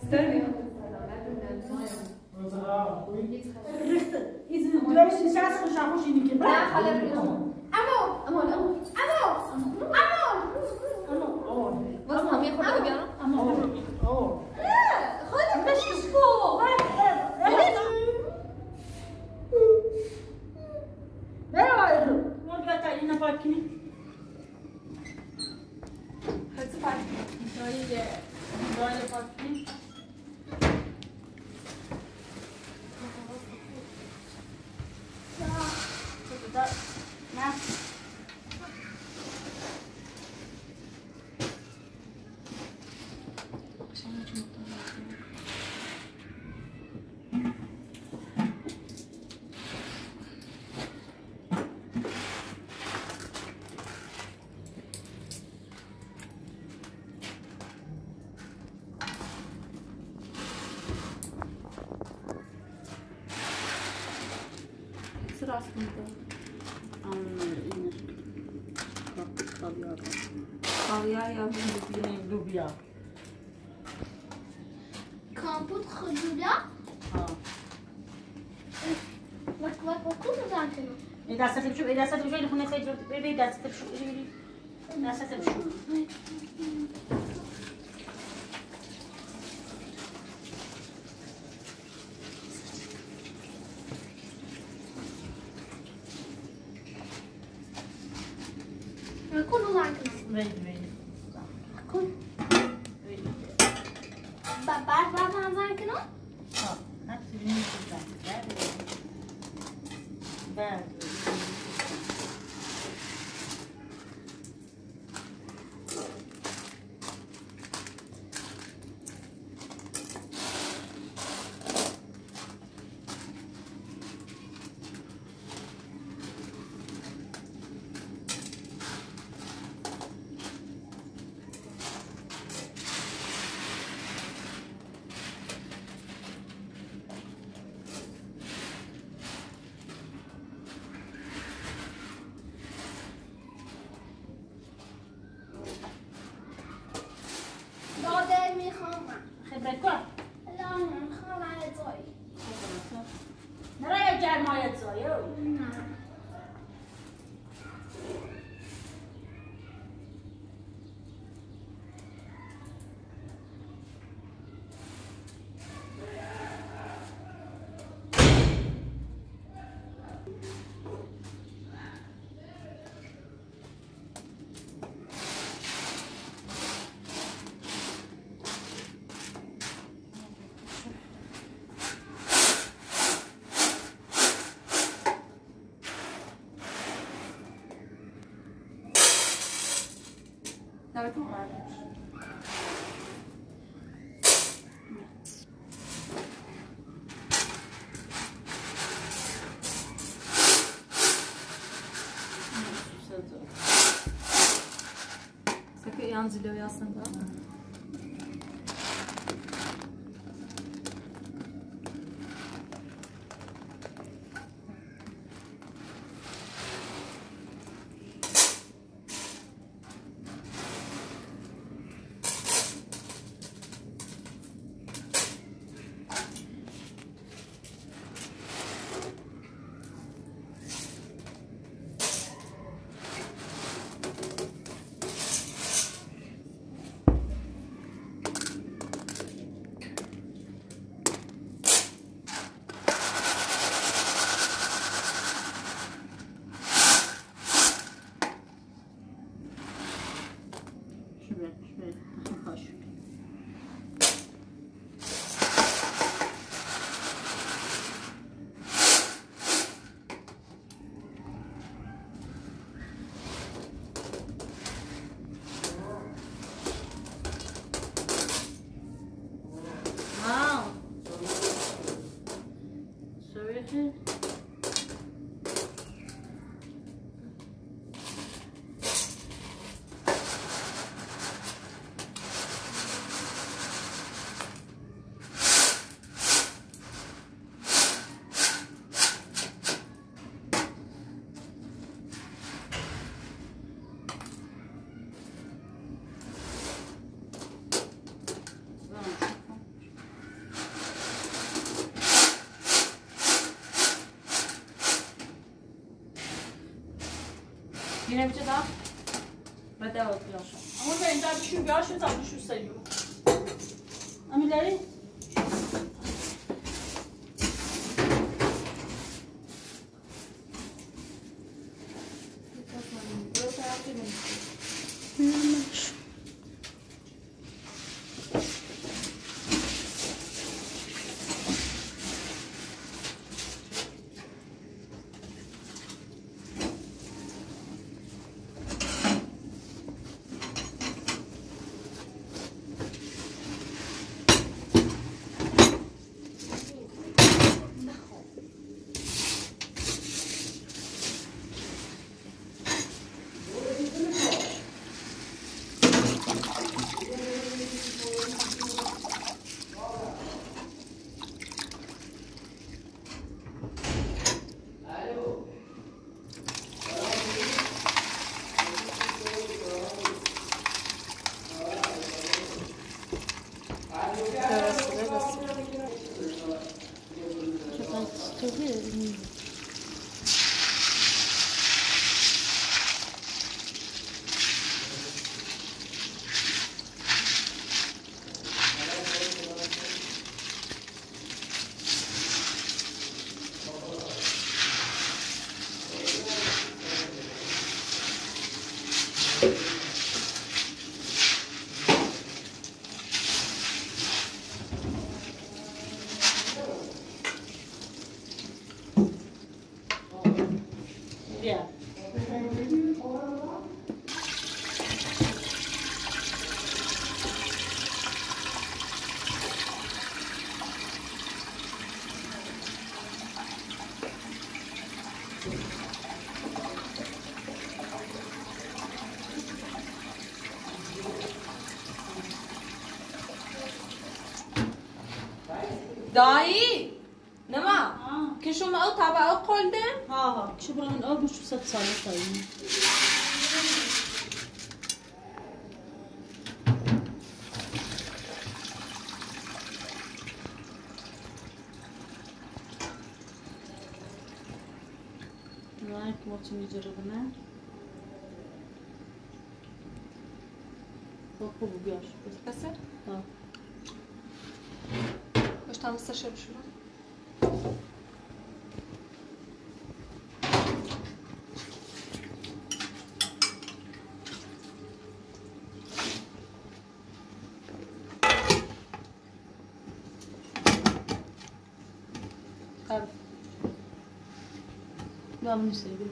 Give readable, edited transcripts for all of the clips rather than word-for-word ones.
استني بص هم ياخدوا بيانو خد مشكو لوبيا كامبوت خجولة وكل ذاكنا إذا ستبشو إذا ستبشو اللي خلنا خير إذا ستبشو إذا ستبشو كل ذاكنا وين كل بابا ذاكنا نفس الميزة بعد خبرك لا نخاف على زوي نرى يجعل ما يتزايو نعم Sakın yancılıyor aslında. Yine bir daha. Bada o plasza. Ama ben daha düşün görüşürüz abi şu sayıyor. Amileri? دایی نما که شما او طبعا قلدن؟ ها شو برا من أول شو ست سالة طيب رايك وقت نجربنا بخو بياش بس ها باش tam استشرب شو قال لا من يسيبش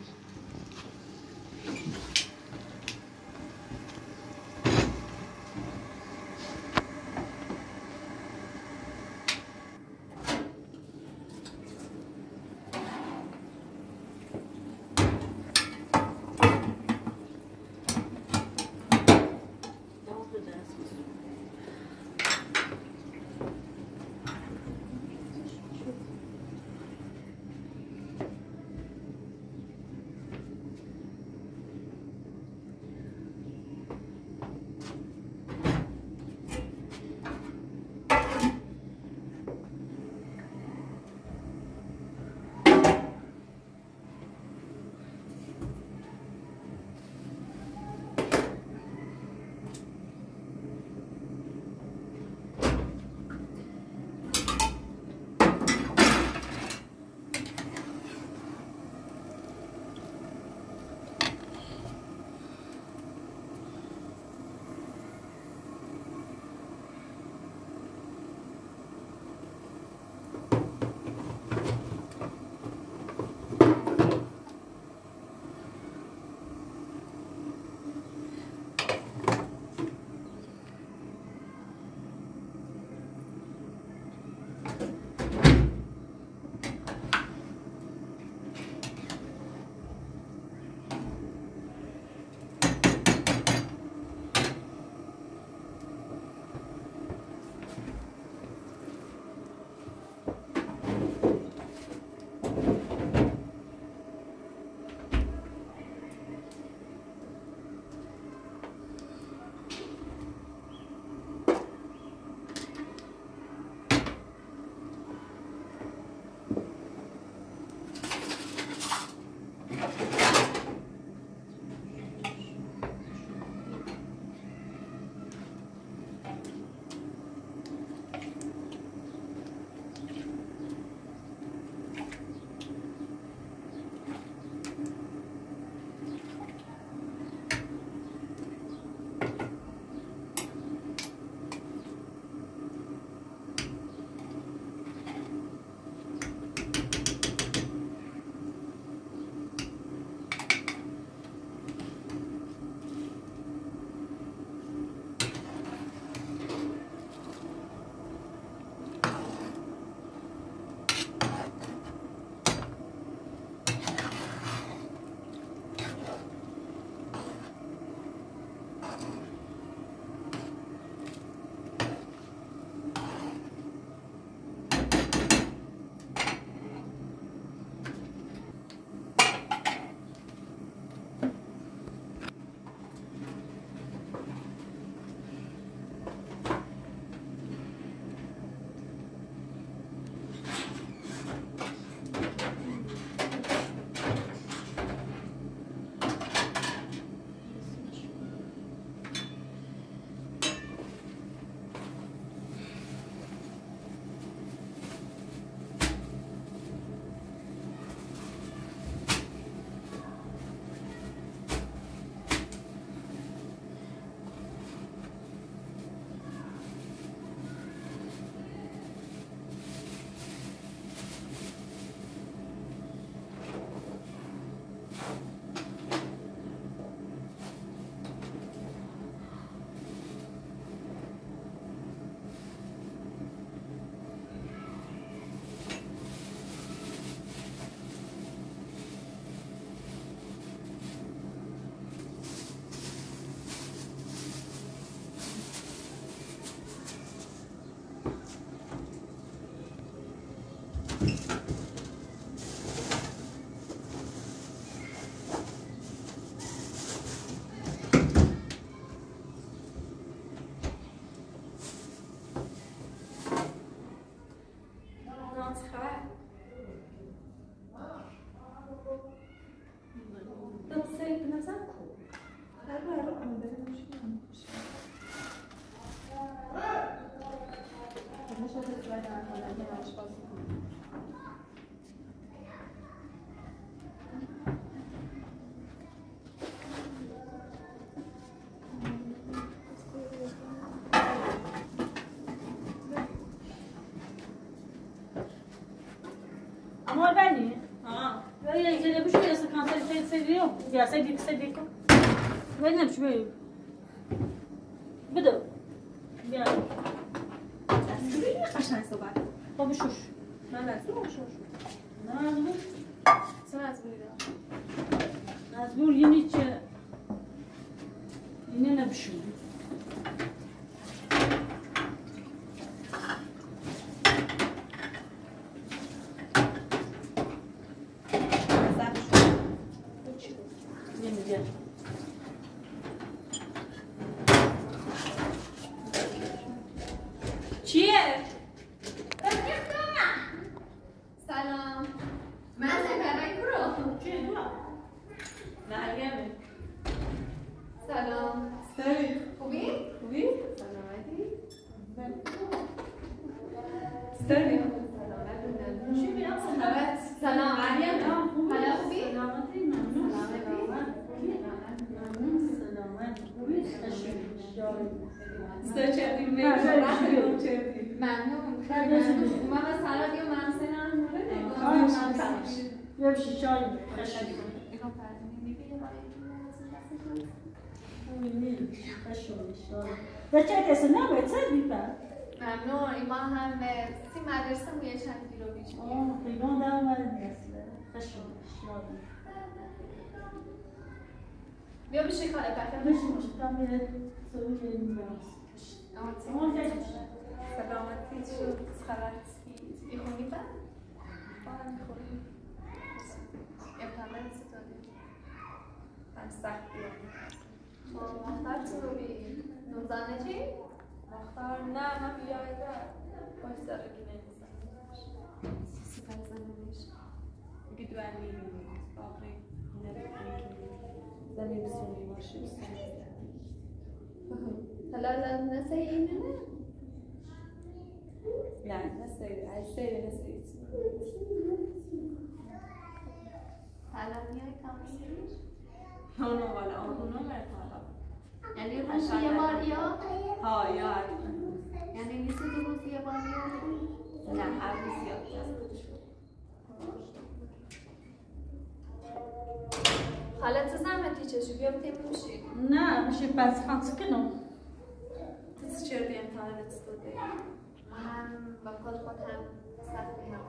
Amor beni. Ya gele bu şöyle kanser seviyor. Ya sevdik. Ben ne şöyle. بدو بیا خیلی قشنگ صحبت با بشوش من مزبور بشوش نه مزبور چه مزبوری دارم مزبور یعنی چه یعنی نبشون یعنی چیه؟ سلام من سپرک برو چیه دو مرگمه سلام سلام خوبی؟ خوبی؟ سلامتی؟ سلام چی بیام سلام مریم حالا خوبی؟ سلامتی ممنون سلامتی؟ خوبی خشم سچردی ممنون من به سلام یا من سنم یه بشی چای خشم بچه کسی نباید سر بیپر ممنون ایما هم به سی مدرسه مویه چند کیلو بیشتر پیگان در اومده نیسته خشم شادی بیا بشی کاره پکر بشی مشکم میره سوی جایی میبرس سلامتی شد خبرتی میخونی با؟ باهم میخونی امتحان ستاده هم سخت بیام مختار چی رو بی؟ نوزانه چی؟ مختار نه من بیایده باش داره که نمیزن سپر زنونش میگه دوانی باقی زمین بسونی باشه حالا نسه اینه نه؟ نه نسیده ای سیده نسیده حالا میای تمرینش؟ اونو والا اونو مرتالا یعنی روز یه بار یا؟ ها یا یعنی نیست دو روز یه بار یا؟ نه هر روز یا حالا تو زحمتی چشو بیا بتیم میشی نه میشه پس خانسی کنم تو چردی امتحانت داده من با کل خود هم سخت میام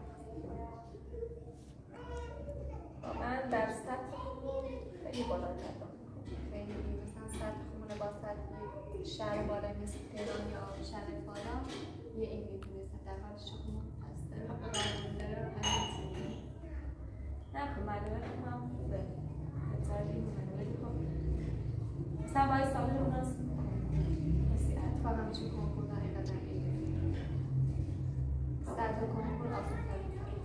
من در سطح خیلی بالا کردم خیلی مثلا سطح خمونه با سطح شهر بالا مثل تهران یا شهر بالا یه این میتونه سطح اولش خمون هسته نه خب مدارک هم خوبه بهترین مدارک خب مثلا باید ساله رو ناست اتفاق همچین کنکور داره اینقدر نمیگه سطح کنکور آسان تری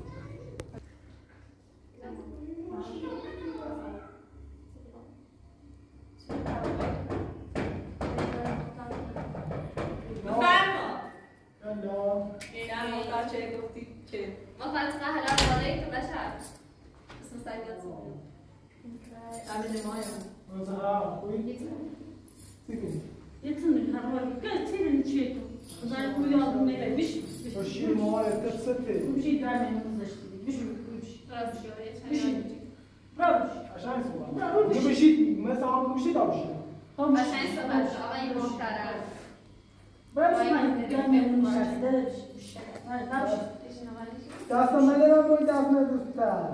نه مقدار چه گفتی چه ما فقط حالا بالایی تو بشر اسم سریعت سوال همین مایم يتم الهرولي كثير نشيتو وزارة وياض من اللي بيش وشي موارد تفسدتي بمشي دائما نزشتي بيش بيمشي بيمشي برافو عشان سوال بمشي مثلا بمشي دابشي عشان صحبت آقای محترم برافو ما دائما نشاط ده برافو داستان ندارم روی دفنه دوستم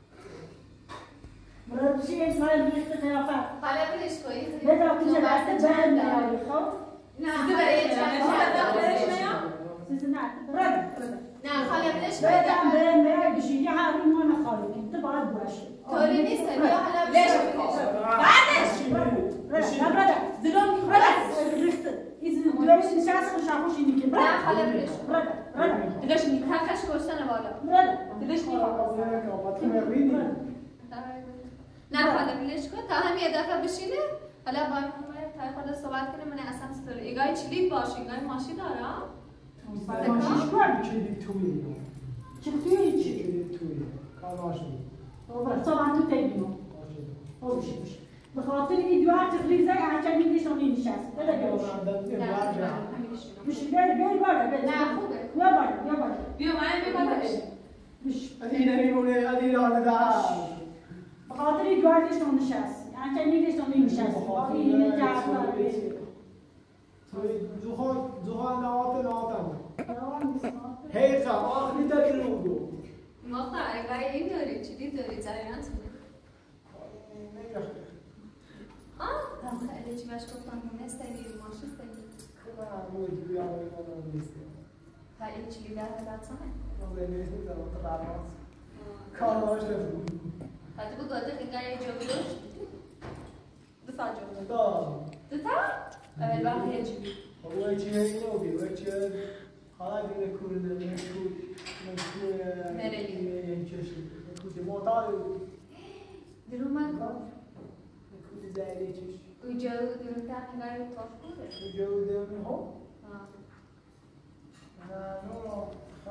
برافو شيء ما يبيش تخافات حالا بلش کنید بدأ تيجي بعد بعد ما يخاف نه برای چند سيزنات برافو نه حالا بلش بدأ کنید بعد ما يجي يعرف ما نخالك انت بعد باش طوری نیست بیا حالا بلش کنید بعدش لا برادر زلون برادر إذا دلوقتي نشاسة مش عارفوش إنك نه حالا بلش کن برادر برادر دلش می حقش کشتن بالا برادر دلش می نه حالا بلش کن تا هم یه دفعه بشینه حالا با تا خود صحبت کنیم من اصلا ستاره ایگای چلی باشه ایگای ماشی دارم من چیزی توی چی توی چی؟ چیزی توی کاراشی طبعا تو تبینو باشه به خاطر این دوار تقریبا زای هرچند میدیشون این نشست بده میشه بیای بالا نه خوبه بیا بالا بیا من بگم این نمیمونه این رانه دار به خاطر این دوار دیشون نشست هرچند میدیشون این نشست این جعفر زوها نهاتم حیقا آخری داری رو گو ما قرقای این داری چی داری جریان خیلی چی باش گفتم نستگی ماشین استگی تا این چی در حالتانه کارماش نفرم حتی بگو گاده خیلی یه جوی داشت دو تا جوی دو تا؟ اول وقت یه چی اوه چی اینو بی اوه چی حالا دیگه کورده نکود مرلی نکود موتال درو من گفت نکود زیادی چیش اوجا درو تقیقای توف کنه اوجا درو هم نه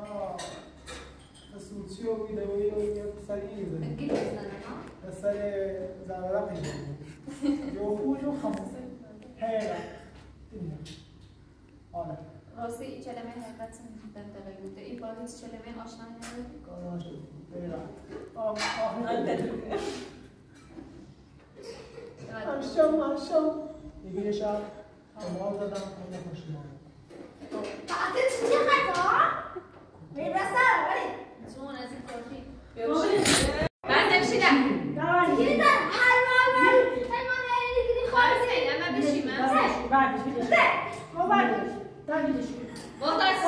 سوچیو بیده و یه پسری میزنه گیت بزنه ها؟ پسر زنرم میزنه جو خوش و خمسه هیرا آره راستی این کلمه حقیقت دنتقی بوده این با هیچ کلمه آشنا نمیده؟ کارماش هیرا همشم دیگه شب امال دادم همه خوشیمان فقط چی خدا؟ میبرسه ولی چون از این کافی من نمیشیدم یه در حیوان یه خواهد سیدم من بشیمم بعدش با در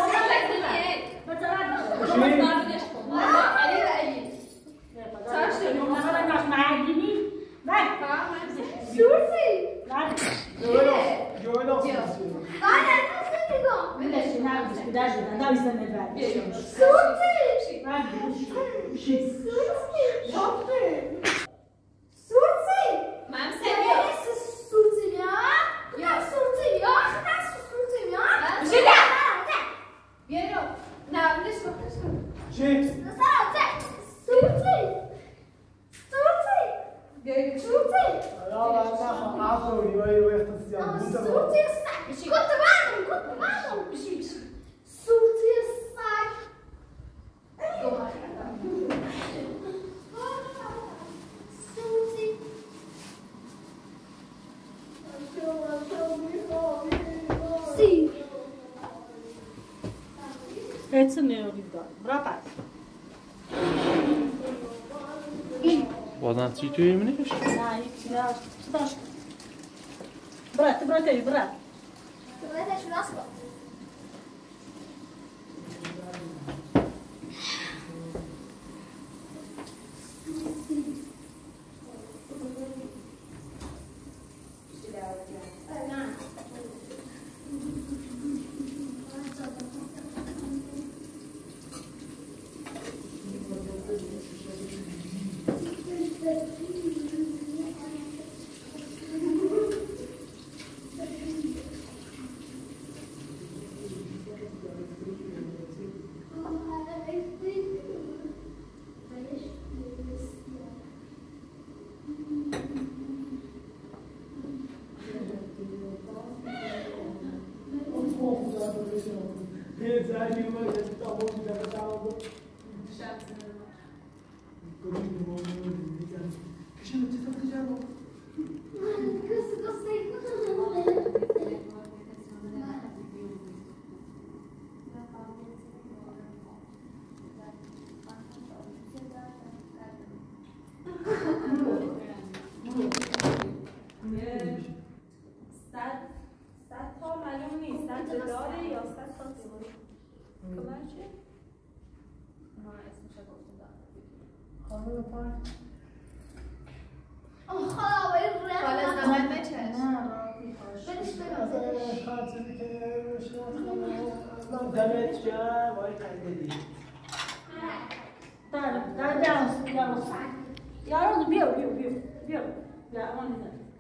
It's a new Brapa. بازم چی توی می‌نیش؟ نه چیزاش برات برات برات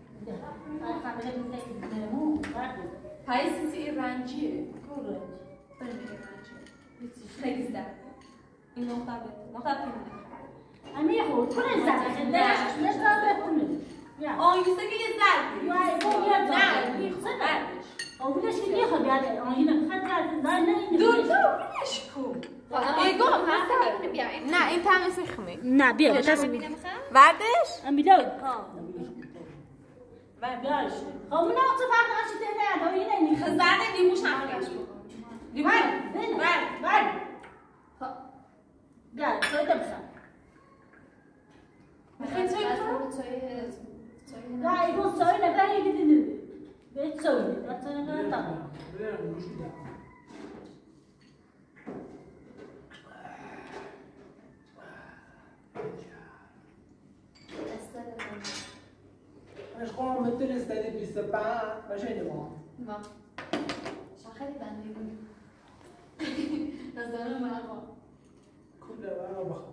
پاییزی رنجیه. خیلی زد این نقطه امی خود کنه زد نه زد کنه آینسته که یه زد نه میخواد اولش که میخواد بیاد آینه میخواد نه دور بینش کو نه این طعم سخمه نه بیا وردش امیلا برداشت خب من تو فرق نشده نه آینه میخواد زد لیموش هم کش لیمو ورد بیا تو بخواد میخوای توی لا يكون سوينا باهي بدنا بيت سوينا لا تسوينا طبعا ايش قوم مثل استدي بالسبعة ماشي نبغى ما شخالي بندي نزلنا معه كلها انا بخ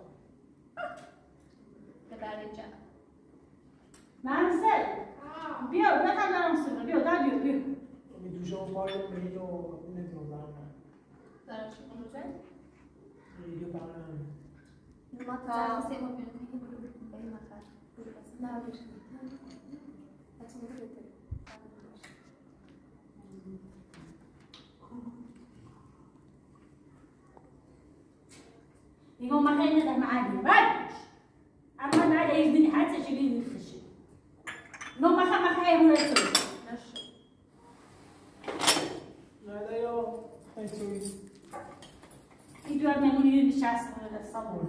تبعي جا ما نسال بيو لا تعال نصير بيو تعال بيو میدوشم پای میلیو نمیدونم دارش اونجا میلیو برام ما تعال سه ما بینیم که ما تعال نه بیش يقول ما خلينا ده معادي بعدش أما ما عليه يزني حتى شبيه يخشي نو ما خلينا هو يسوي لا يا خيسوي يدور مهموني بالشاس ولا الصبر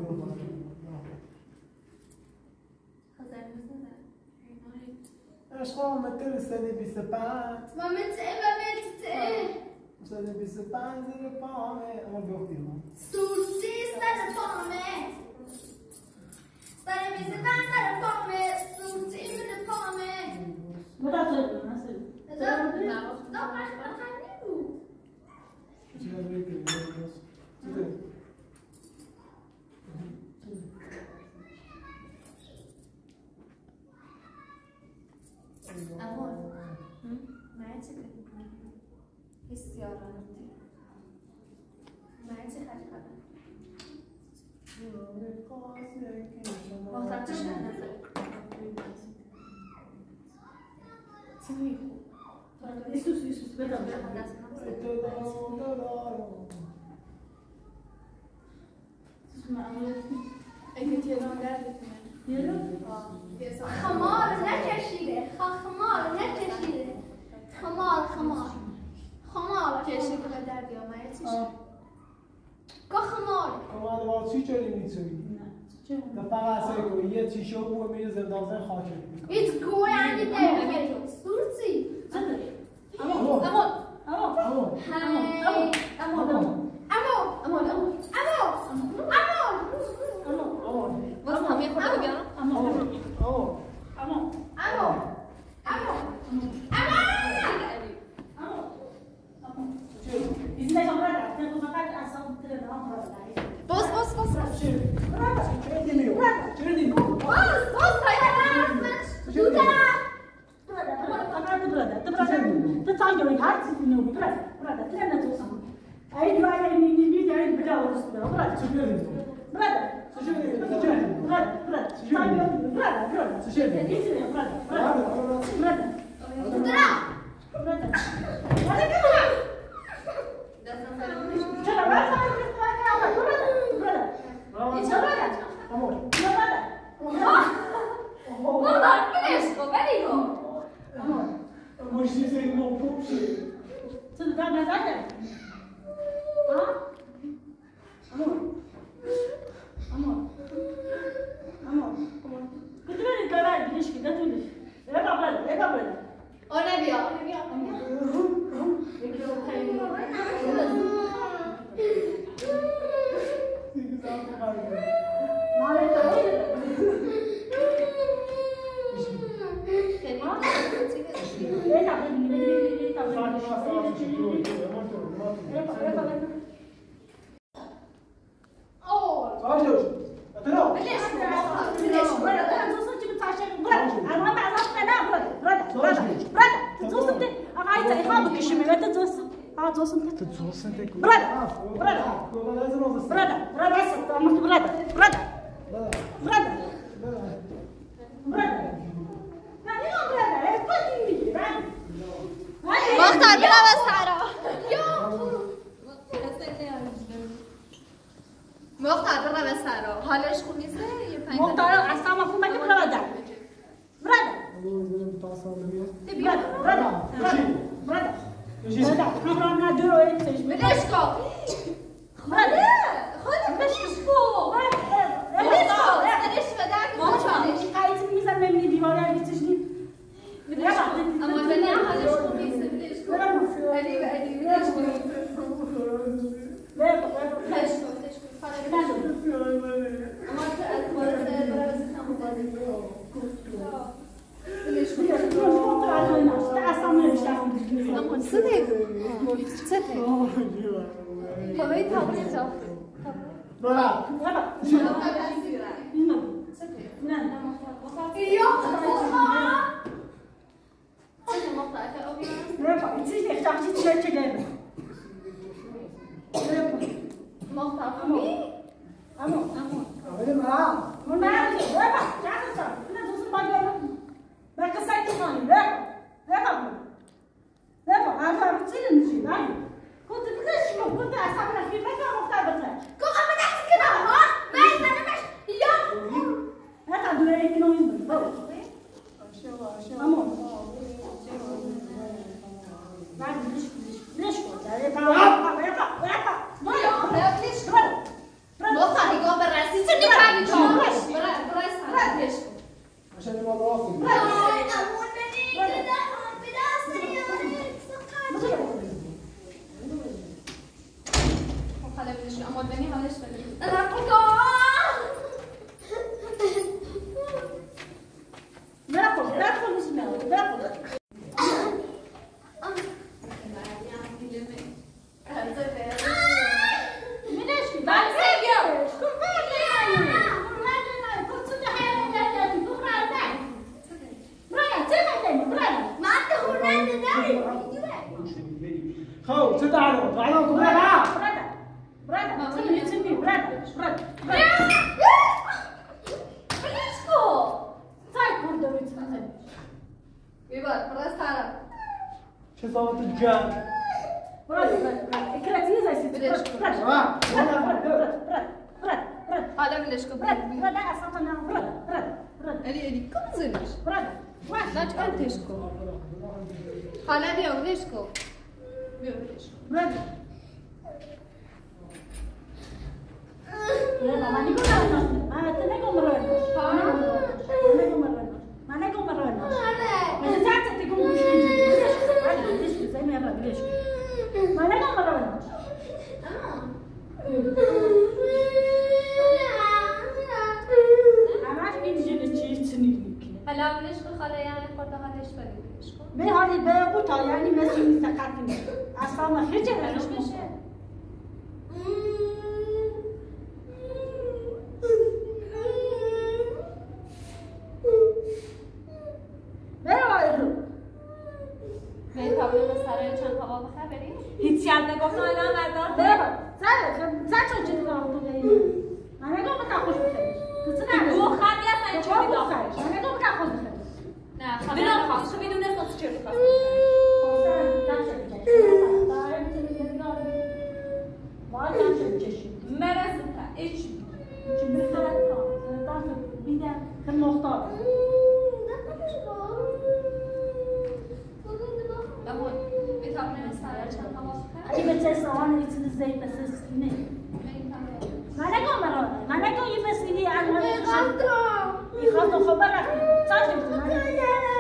ايش قوم مثل استدي بالسبعة ما متى استدي بالسبعة زي الطعام انا بيوختيهم سوسي ستاره پامه ستاره میز ستاره پامه سوسي میز پامه متى تصير نصير نه باش بخنیو چی داری که میگویی امور ما چه کنی بسیار راحتی ما چه خرید محتاج چه نظر چی يسوس بدم اگه تهران دردتونه خمار نکشیده خمار نکشیده خمار کشیده به درد یا چیش که خمار خمار با چی چلی میتونی؟ تا فقط سعی یه تیشو بو میره زندان خاکه ایت گوی عنی ده سورسی امو باز هم یه خورده بگم توصل توصل تك برادة أمك برادة مختار بلا بسارة مختار برا بسارة حالش خوب نیسته یه پنج مختار اصلا مفهوم مگه برادة همراه نداره بلش کن خاله بلش کن سرش بدک ماچانش قایتی میزن میبینی دیواره بیتشنی اما بنی حالش خوب نیسته بلش کن علی بلش کن بلش کن خاله بلش کن اما تو از بارد برای بزیدم بلش کن صدق طبعی تابلی جا برا من